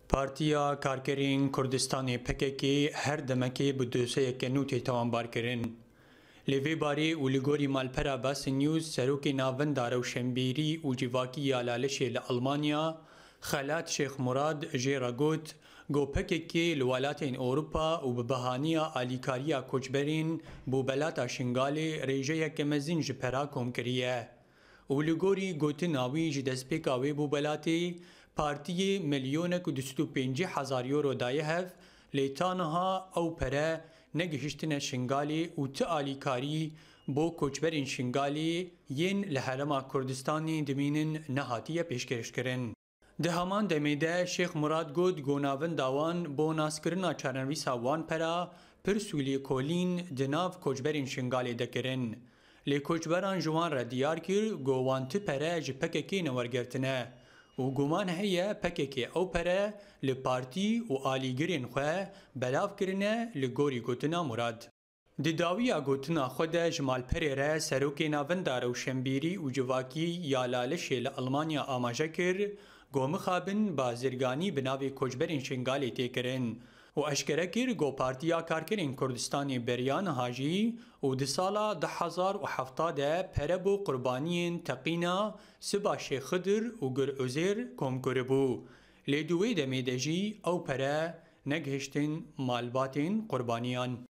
پارتیا کارگرین کردستان PKK هر دمکی به دوسیه که نوتی توانبار کرن. لیوی باری و لگوری مالپرا باس نیوز سروک ناوندار و شنبیری و جواکی آلالشی لألمانیا خالات شیخ مراد جیراگوت گو PKK لولاتین اوروپا و ببهانیا آلیکاریا کچبرین بو بلاتا شنگالی ریجه که مزین جپرا کم کریه. و لگوری گوتی ناوی جدسپیکاوی بو بلاتی پارتی ملیونک و 250,000 یورو دایه هف لیتانها او پره نگهشتن شنگالی و تعالیکاری بو کوچبرین شنگالی ین لحرما کردستانی دمینن نهاتیه پیشکرش کرن. ده همان دمیده شیخ مراد گود گوناون داوان بو ناسکرنا چارنویسا وان پرا پرسولی کولین دناف کوچبرین شنگالی دکرن. لی کوچبران جوان را دیار کر گوانت پره جی PKK نورگرتنه و گومان هیه PKK او پره لی پارتی و آلیگرین خواه بلاف کرنه لی گوری گوتنا مراد. دی داویا گوتنا خود جمال پره ره سروکی ناوندار و شنبیری و جواکی یالالشی لألمانیا آماجه کر گو مخابن بازرگانی بناوی کوچبرین شنگالی تیکرن و اشکره کر گو پارتیا کارکرین کردستانی بریان هاجی و دی سالا 2017 پره بو قربانین تقینا سبا شیخ خضر و گر عزیر کم کربو لیدوی دمیده جی او پره نگهشتن مالباتین قربانیان.